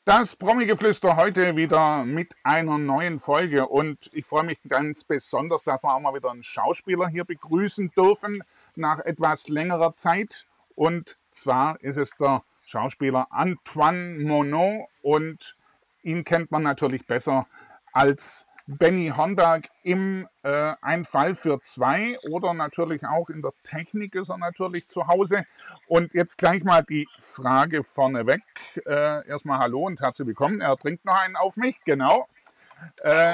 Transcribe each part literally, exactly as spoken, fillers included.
Das Promi-Geflüster heute wieder mit einer neuen Folge und ich freue mich ganz besonders, dass wir auch mal wieder einen Schauspieler hier begrüßen dürfen nach etwas längerer Zeit. Und zwar ist es der Schauspieler Antoine Monod und ihn kennt man natürlich besser als Benny Hornberg im äh, Ein Fall für zwei oder natürlich auch in der Technik ist er natürlich zu Hause. Und jetzt gleich mal die Frage vorneweg. Äh, erstmal hallo und herzlich willkommen. Er trinkt noch einen auf mich, genau. Äh,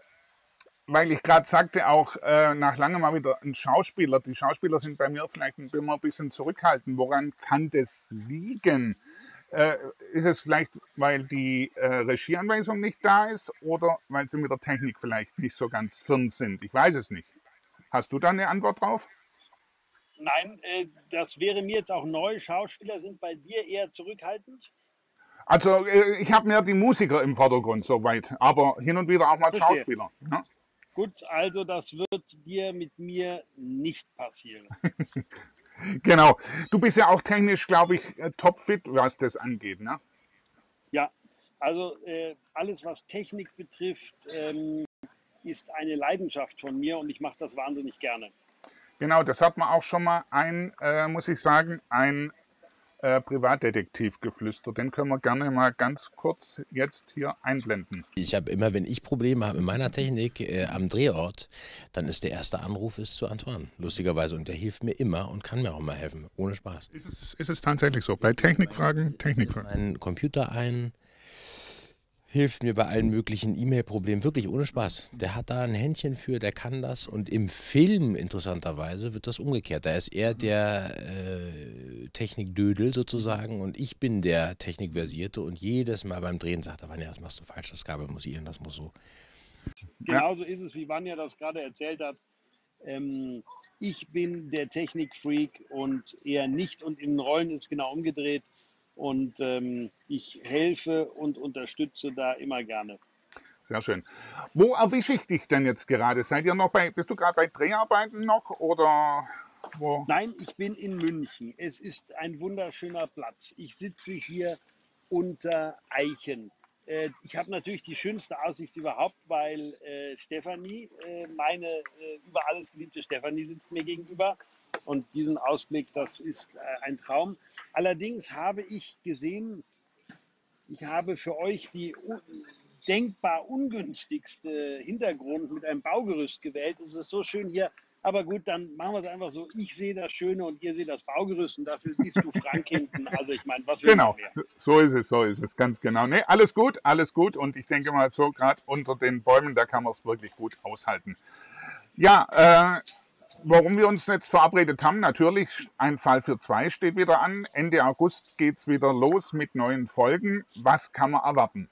weil ich gerade sagte, auch äh, nach langem mal wieder ein Schauspieler. Die Schauspieler sind bei mir vielleicht immer ein bisschen zurückhaltend. Woran kann das liegen? Äh, ist es vielleicht, weil die äh, Regieanweisung nicht da ist oder weil sie mit der Technik vielleicht nicht so ganz firm sind? Ich weiß es nicht. Hast du da eine Antwort drauf? Nein, äh, das wäre mir jetzt auch neu. Schauspieler sind bei dir eher zurückhaltend? Also äh, ich habe mehr die Musiker im Vordergrund soweit, aber hin und wieder auch mal Verstehe. Schauspieler. Ja? Gut, also das wird dir mit mir nicht passieren. Genau. Du bist ja auch technisch, glaube ich, äh, topfit, was das angeht, ne? Ja, also äh, alles, was Technik betrifft, ähm, ist eine Leidenschaft von mir und ich mache das wahnsinnig gerne. Genau, das hat man auch schon mal ein, äh, muss ich sagen, ein äh, Privatdetektivgeflüster. Den können wir gerne mal ganz kurz jetzt hier einblenden. Ich habe immer, wenn ich Probleme habe mit meiner Technik äh, am Drehort, dann ist der erste Anruf ist zu Antoine, lustigerweise. Und der hilft mir immer und kann mir auch mal helfen, ohne Spaß. Ist es, ist es tatsächlich so? Bei Technikfragen, Technikfragen. Meinen Computer ein, hilft mir bei allen möglichen E-Mail-Problemen, wirklich ohne Spaß. Der hat da ein Händchen für, der kann das. Und im Film, interessanterweise, wird das umgekehrt. Da ist er der äh, Technikdödel sozusagen und ich bin der Technikversierte. Und jedes Mal beim Drehen sagt er, Vanja, das machst du falsch, das Kabel muss hier, das muss so. Genauso ist es, wie Vanja das gerade erzählt hat. Ähm, ich bin der Technikfreak und er nicht und in den Rollen ist es genau umgedreht. Und ähm, ich helfe und unterstütze da immer gerne. Sehr schön. Wo erwische ich dich denn jetzt gerade? Seid ihr noch bei, bist du gerade bei Dreharbeiten noch oder wo? Nein, ich bin in München. Es ist ein wunderschöner Platz. Ich sitze hier unter Eichen. Äh, ich habe natürlich die schönste Aussicht überhaupt, weil äh, Stefanie, äh, meine äh, über alles geliebte Stefanie, sitzt mir gegenüber. Und diesen Ausblick, das ist äh, ein Traum. Allerdings habe ich gesehen, ich habe für euch die un denkbar ungünstigste Hintergrund mit einem Baugerüst gewählt. Es ist so schön hier. Aber gut, dann machen wir es einfach so. Ich sehe das Schöne und ihr seht das Baugerüst und dafür siehst du Frank hinten. Also ich meine, was will Genau, man mehr? so ist es, so ist es, ganz genau. Nee, alles gut, alles gut und ich denke mal so, gerade unter den Bäumen, da kann man es wirklich gut aushalten. Ja, äh, warum wir uns jetzt verabredet haben, natürlich, Ein Fall für zwei steht wieder an. Ende August geht es wieder los mit neuen Folgen. Was kann man erwarten?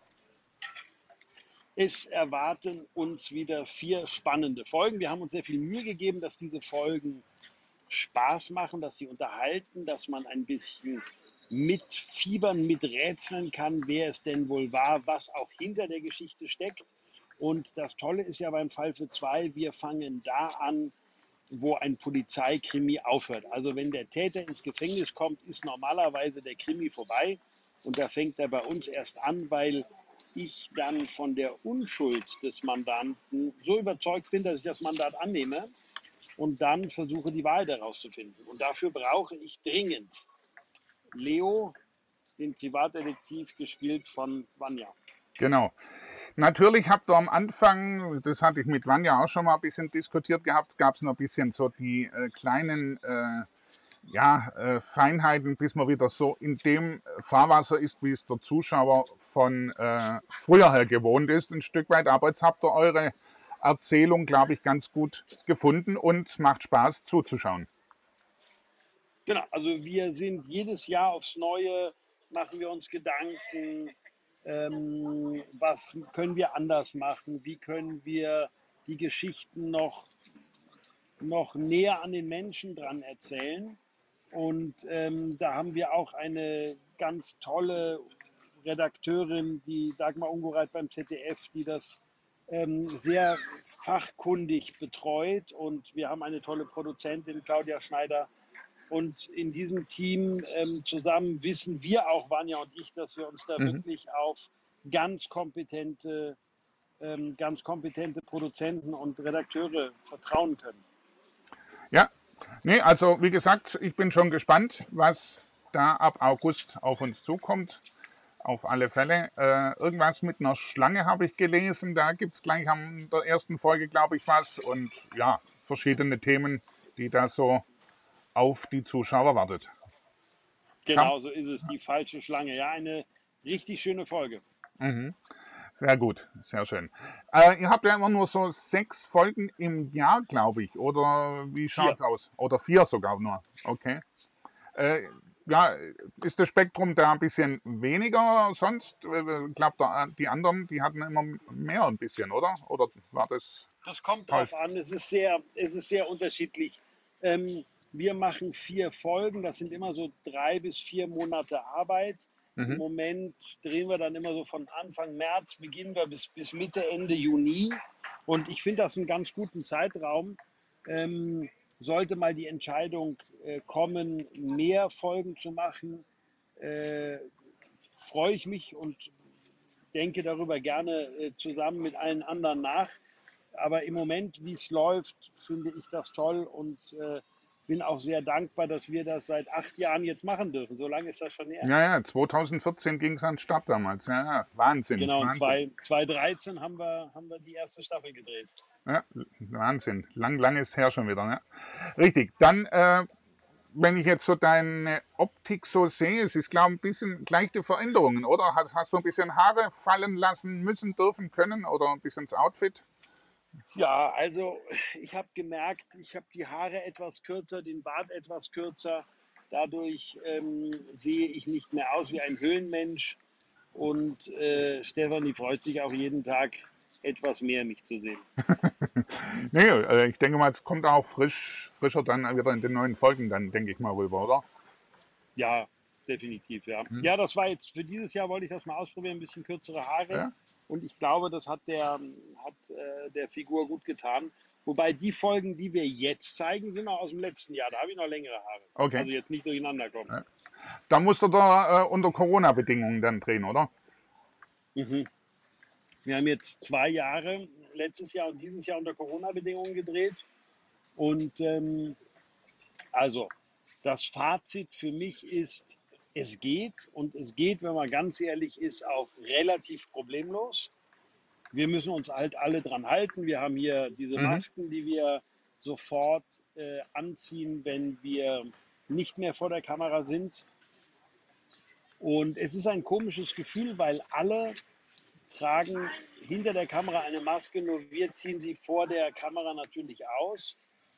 Es erwarten uns wieder vier spannende Folgen. Wir haben uns sehr viel Mühe gegeben, dass diese Folgen Spaß machen, dass sie unterhalten, dass man ein bisschen mitfiebern, miträtseln kann, wer es denn wohl war, was auch hinter der Geschichte steckt. Und das Tolle ist ja beim Fall für zwei, wir fangen da an, wo ein Polizeikrimi aufhört. Also wenn der Täter ins Gefängnis kommt, ist normalerweise der Krimi vorbei. Und da fängt er bei uns erst an, weil ich dann von der Unschuld des Mandanten so überzeugt bin, dass ich das Mandat annehme und dann versuche, die Wahrheit herauszufinden. Und dafür brauche ich dringend Leo, den Privatdetektiv, gespielt von Vanja. Genau. Natürlich habt ihr am Anfang, das hatte ich mit Vanja auch schon mal ein bisschen diskutiert gehabt, gab es noch ein bisschen so die äh, kleinen äh, ja, äh, Feinheiten, bis man wieder so in dem Fahrwasser ist, wie es der Zuschauer von äh, früher her gewohnt ist, ein Stück weit. Aber jetzt habt ihr eure Erzählung, glaube ich, ganz gut gefunden und macht Spaß zuzuschauen. Genau, also wir sind jedes Jahr aufs Neue, machen wir uns Gedanken, ähm, was können wir anders machen, wie können wir die Geschichten noch, noch näher an den Menschen dran erzählen. Und ähm, da haben wir auch eine ganz tolle Redakteurin, die Dagmar Ungereit beim Z D F, die das ähm, sehr fachkundig betreut. Und wir haben eine tolle Produzentin, Claudia Schneider. Und in diesem Team ähm, zusammen wissen wir auch, Vanja und ich, dass wir uns da Mhm. wirklich auf ganz kompetente, ähm, ganz kompetente Produzenten und Redakteure vertrauen können. Ja, nee, also wie gesagt, ich bin schon gespannt, was da ab August auf uns zukommt. Auf alle Fälle. Äh, irgendwas mit einer Schlange habe ich gelesen. Da gibt es gleich an der ersten Folge, glaube ich, was. Und ja, verschiedene Themen, die da so auf die Zuschauer wartet. Kann, Genau so ist es, die falsche Schlange. Ja, eine richtig schöne Folge. mhm. Sehr gut, sehr schön. Äh, ihr habt ja immer nur so sechs Folgen im Jahr, glaube ich. Oder wie Vier. schaut's aus? Oder vier sogar nur. Okay. Äh, ja, ist das Spektrum da ein bisschen weniger sonst? Ich glaube, die anderen, die hatten immer mehr ein bisschen, oder? Oder war das Das kommt drauf täuscht? an. Es ist sehr, es ist sehr unterschiedlich. Ähm, wir machen vier Folgen. Das sind immer so drei bis vier Monate Arbeit. Im Mhm. Moment drehen wir dann immer so von Anfang März, beginnen wir bis, bis Mitte, Ende Juni. Und ich finde das einen ganz guten Zeitraum. Ähm, sollte mal die Entscheidung äh, kommen, mehr Folgen zu machen, äh, freue ich mich und denke darüber gerne äh, zusammen mit allen anderen nach. Aber im Moment, wie es läuft, finde ich das toll und äh, bin auch sehr dankbar, dass wir das seit acht Jahren jetzt machen dürfen. So lange ist das schon her. Ja, ja, zweitausendvierzehn ging es an den Start damals. Ja, ja, Wahnsinn, Genau, und Wahnsinn. zwanzig dreizehn haben wir, haben wir die erste Staffel gedreht. Ja, Wahnsinn. Lang, lang ist her schon wieder. Ja. Richtig. Dann, äh, wenn ich jetzt so deine Optik so sehe, es ist, glaube ich, ein bisschen leichte Veränderungen, oder? Hast, hast du ein bisschen Haare fallen lassen müssen, dürfen, können oder ein bisschen das Outfit? Ja, also ich habe gemerkt, ich habe die Haare etwas kürzer, den Bart etwas kürzer. Dadurch ähm, sehe ich nicht mehr aus wie ein Höhlenmensch. Und äh, Stefanie freut sich auch jeden Tag etwas mehr, mich zu sehen. Nee, äh, ich denke mal, es kommt auch frisch, frischer dann wieder in den neuen Folgen, dann denke ich mal rüber, oder? Ja, definitiv, ja. Hm. Ja, das war jetzt für dieses Jahr, wollte ich das mal ausprobieren, ein bisschen kürzere Haare. Ja? Und ich glaube, das hat der, hat, äh, der Figur gut getan. Wobei die Folgen, die wir jetzt zeigen, sind noch aus dem letzten Jahr. Da habe ich noch längere Haare. Okay. Also jetzt nicht durcheinander kommen. Ja. Da musst du da äh, unter Corona-Bedingungen dann drehen, oder? Mhm. Wir haben jetzt zwei Jahre, letztes Jahr und dieses Jahr unter Corona-Bedingungen gedreht. Und ähm, also das Fazit für mich ist, es geht und es geht, wenn man ganz ehrlich ist, auch relativ problemlos. Wir müssen uns halt alle dran halten. Wir haben hier diese Mhm. Masken, die wir sofort äh, anziehen, wenn wir nicht mehr vor der Kamera sind. Und es ist ein komisches Gefühl, weil alle tragen hinter der Kamera eine Maske, nur wir ziehen sie vor der Kamera natürlich aus.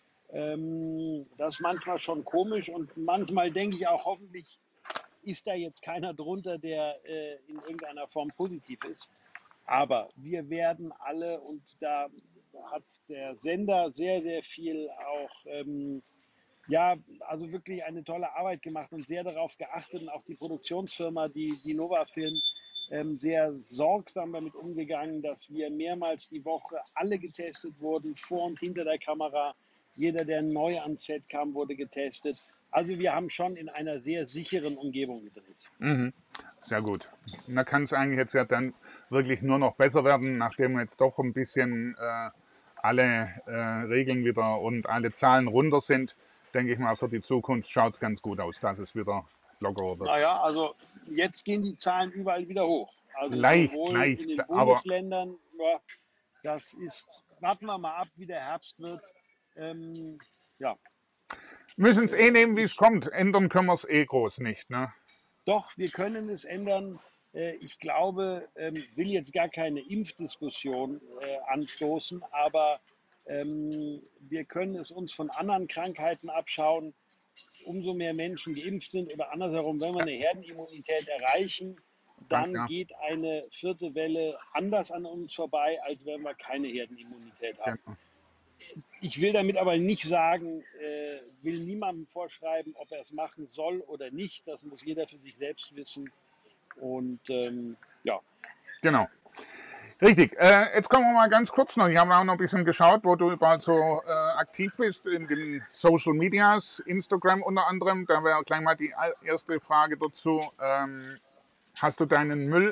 Ähm, das ist manchmal schon komisch und manchmal denke ich auch, hoffentlich ist da jetzt keiner drunter, der äh, in irgendeiner Form positiv ist. Aber wir werden alle, und da hat der Sender sehr, sehr viel auch, ähm, ja, also wirklich eine tolle Arbeit gemacht und sehr darauf geachtet und auch die Produktionsfirma, die, die Nova Film, ähm, sehr sorgsam damit umgegangen, dass wir mehrmals die Woche alle getestet wurden, vor und hinter der Kamera. Jeder, der neu ans Set kam, wurde getestet. Also wir haben schon in einer sehr sicheren Umgebung gedreht. Mhm. Sehr gut. Und da kann es eigentlich jetzt ja dann wirklich nur noch besser werden, nachdem jetzt doch ein bisschen äh, alle äh, Regeln wieder und alle Zahlen runter sind. Denke ich mal, für die Zukunft schaut es ganz gut aus, dass es wieder lockerer wird. Naja, also jetzt gehen die Zahlen überall wieder hoch. Also Leicht, sowohl in leicht, den aber Bundesländern, ja, das ist, warten wir mal ab, wie der Herbst wird. Ähm, ja, müssen es eh äh, nehmen, wie es ich, kommt. Ändern können wir es eh groß nicht. Ne? doch, wir können es ändern. Äh, ich glaube, ähm, will jetzt gar keine Impfdiskussion äh, anstoßen, aber ähm, wir können es uns von anderen Krankheiten abschauen. Umso mehr Menschen geimpft sind oder andersherum, wenn wir eine Herdenimmunität erreichen, Ganz dann klar. geht eine vierte Welle anders an uns vorbei, als wenn wir keine Herdenimmunität haben. Genau. Ich will damit aber nicht sagen, äh, will niemandem vorschreiben, ob er es machen soll oder nicht. Das muss jeder für sich selbst wissen. Und ähm, ja, Genau. Richtig. Äh, jetzt kommen wir mal ganz kurz noch. Ich habe auch noch ein bisschen geschaut, wo du überall so äh, aktiv bist in den Social Medias, Instagram unter anderem. Da wäre gleich mal die erste Frage dazu. Ähm, hast du deinen Müll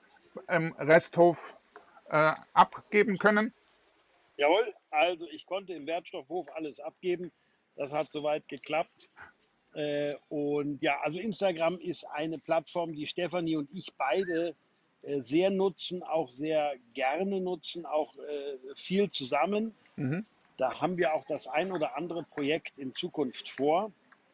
im Resthof äh, abgeben können? Jawohl, also ich konnte im Wertstoffhof alles abgeben. Das hat soweit geklappt. Äh, und ja, also Instagram ist eine Plattform, die Stefanie und ich beide äh, sehr nutzen, auch sehr gerne nutzen, auch äh, viel zusammen. Mhm. Da haben wir auch das ein oder andere Projekt in Zukunft vor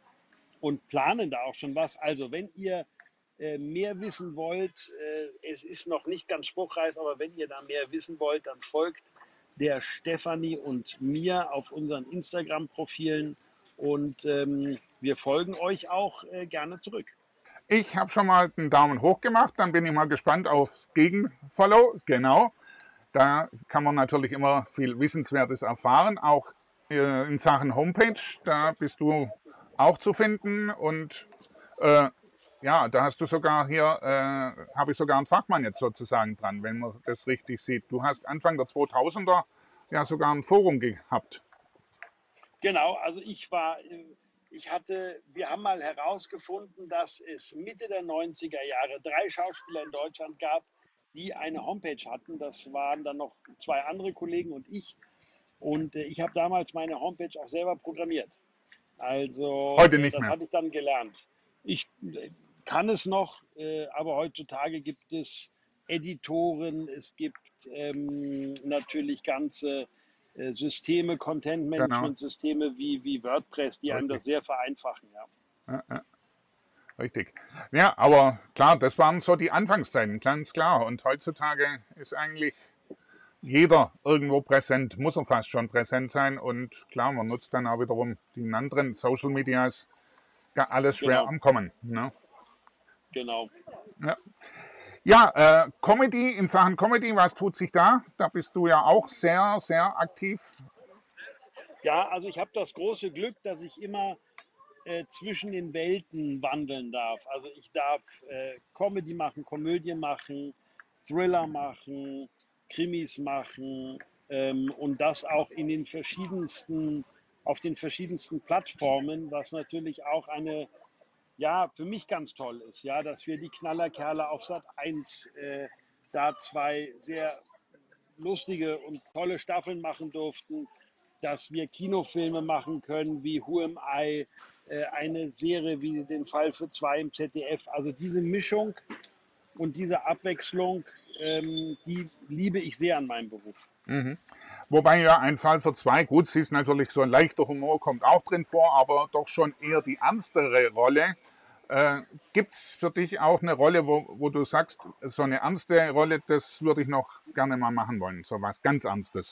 und planen da auch schon was. Also wenn ihr äh, mehr wissen wollt, äh, es ist noch nicht ganz spruchreif, aber wenn ihr da mehr wissen wollt, dann folgt der Stefanie und mir auf unseren Instagram-Profilen und ähm, wir folgen euch auch äh, gerne zurück. Ich habe schon mal einen Daumen hoch gemacht, dann bin ich mal gespannt aufs Gegenfollow. Genau, da kann man natürlich immer viel Wissenswertes erfahren, auch äh, in Sachen Homepage. Da bist du auch zu finden und äh, ja, da hast du sogar hier, äh, habe ich sogar einen Fachmann jetzt sozusagen dran, wenn man das richtig sieht. Du hast Anfang der zweitausender ja sogar ein Forum gehabt. Genau, also ich war, ich hatte, wir haben mal herausgefunden, dass es Mitte der neunziger Jahre drei Schauspieler in Deutschland gab, die eine Homepage hatten. Das waren dann noch zwei andere Kollegen und ich. Und äh, ich habe damals meine Homepage auch selber programmiert. Also Heute äh, nicht das mehr. hatte ich dann gelernt. Ich äh, kann es noch, äh, aber heutzutage gibt es Editoren, es gibt ähm, natürlich ganze äh, Systeme, Genau, Content-Management-Systeme wie, wie WordPress, die einem richtig. das sehr vereinfachen. Ja. Ja, ja, richtig. Ja, aber klar, das waren so die Anfangszeiten, ganz klar. Und heutzutage ist eigentlich jeder irgendwo präsent, muss er fast schon präsent sein. Und klar, man nutzt dann auch wiederum die anderen Social Medias, alles schwer Genau, am Kommen. Ne? genau. Ja, ja äh, Comedy, in Sachen Comedy, was tut sich da? Da bist du ja auch sehr, sehr aktiv. Ja, also ich habe das große Glück, dass ich immer äh, zwischen den Welten wandeln darf. Also ich darf äh, Comedy machen, Komödie machen, Thriller machen, Krimis machen ähm, und das auch in den verschiedensten, auf den verschiedensten Plattformen, was natürlich auch eine, ja, für mich ganz toll ist, ja, dass wir die Knallerkerle auf Sat eins äh, da zwei sehr lustige und tolle Staffeln machen durften, dass wir Kinofilme machen können wie Who Am I, äh, eine Serie wie den Fall für zwei im Z D F. Also diese Mischung und diese Abwechslung, ähm, die liebe ich sehr an meinem Beruf. Mhm. Wobei ja ein Fall für zwei, gut, sie ist natürlich so ein leichter Humor, kommt auch drin vor, aber doch schon eher die ernstere Rolle. Äh, Gibt es für dich auch eine Rolle, wo, wo du sagst, so eine ernste Rolle, das würde ich noch gerne mal machen wollen, so was ganz Ernstes?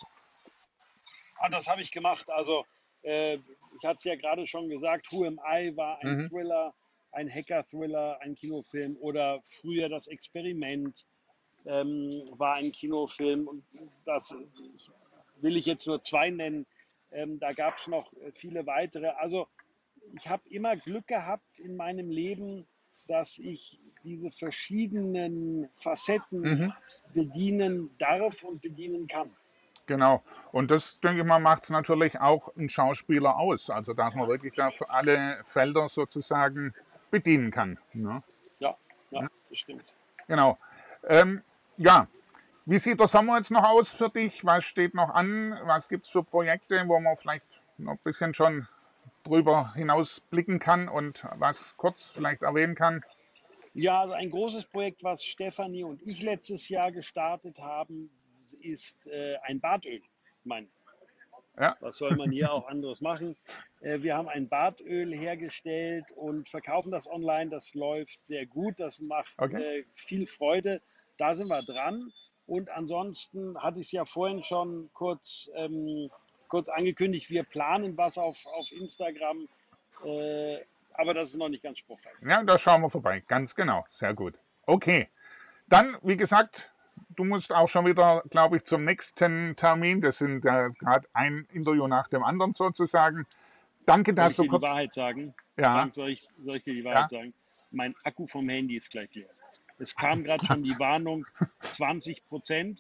Ah, das habe ich gemacht. Also äh, ich hatte es ja gerade schon gesagt, Who Am I war ein Mhm. Thriller, ein Hacker-Thriller, ein Kinofilm oder früher das Experiment ähm, war ein Kinofilm und das will ich jetzt nur zwei nennen. Ähm, da gab es noch viele weitere. Also ich habe immer Glück gehabt in meinem Leben, dass ich diese verschiedenen Facetten Mhm. bedienen darf und bedienen kann. Genau. Und das, denke ich mal, macht es natürlich auch ein Schauspieler aus. Also, dass man wirklich da für alle Felder sozusagen bedienen kann. Ne? Ja, ja, Ja, das stimmt. genau. Ähm, ja, wie sieht der Sommer jetzt noch aus für dich? Was steht noch an? Was gibt es für Projekte, wo man vielleicht noch ein bisschen schon drüber hinaus blicken kann und was kurz vielleicht erwähnen kann? Ja, also ein großes Projekt, was Stefanie und ich letztes Jahr gestartet haben, ist äh, ein Bartöl. Ich meine, Ja, was soll man hier auch anderes machen? Äh, wir haben ein Bartöl hergestellt und verkaufen das online. Das läuft sehr gut, das macht okay. äh, viel Freude. Da sind wir dran. Und ansonsten hatte ich es ja vorhin schon kurz, ähm, kurz angekündigt, wir planen was auf, auf Instagram, äh, aber das ist noch nicht ganz spruchreif. Ja, da schauen wir vorbei. Ganz genau. Sehr gut. Okay. Dann, wie gesagt, du musst auch schon wieder, glaube ich, zum nächsten Termin. Das sind äh, gerade ein Interview nach dem anderen sozusagen. Danke, Soll dass ich du dir die kurz. Wahrheit sagen? Ja, Frank, soll ich, soll ich dir die ja, Wahrheit sagen? Mein Akku vom Handy ist gleich leer. Es kam alles gerade klar. schon die Warnung, zwanzig Prozent.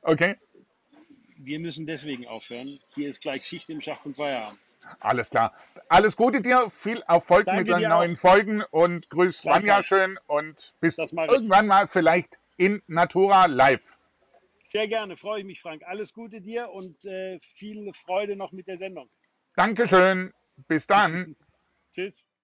Okay, Wir müssen deswegen aufhören. Hier ist gleich Schicht im Schacht und Feierabend. alles klar. Alles Gute dir, viel Erfolg Danke mit den dir neuen auch. Folgen und grüß Vanja Gleichfalls. schön und bis Das mache ich. irgendwann mal vielleicht in Natura live. Sehr gerne, freue ich mich, Frank. Alles Gute dir und äh, viel Freude noch mit der Sendung. Dankeschön, bis dann. Tschüss.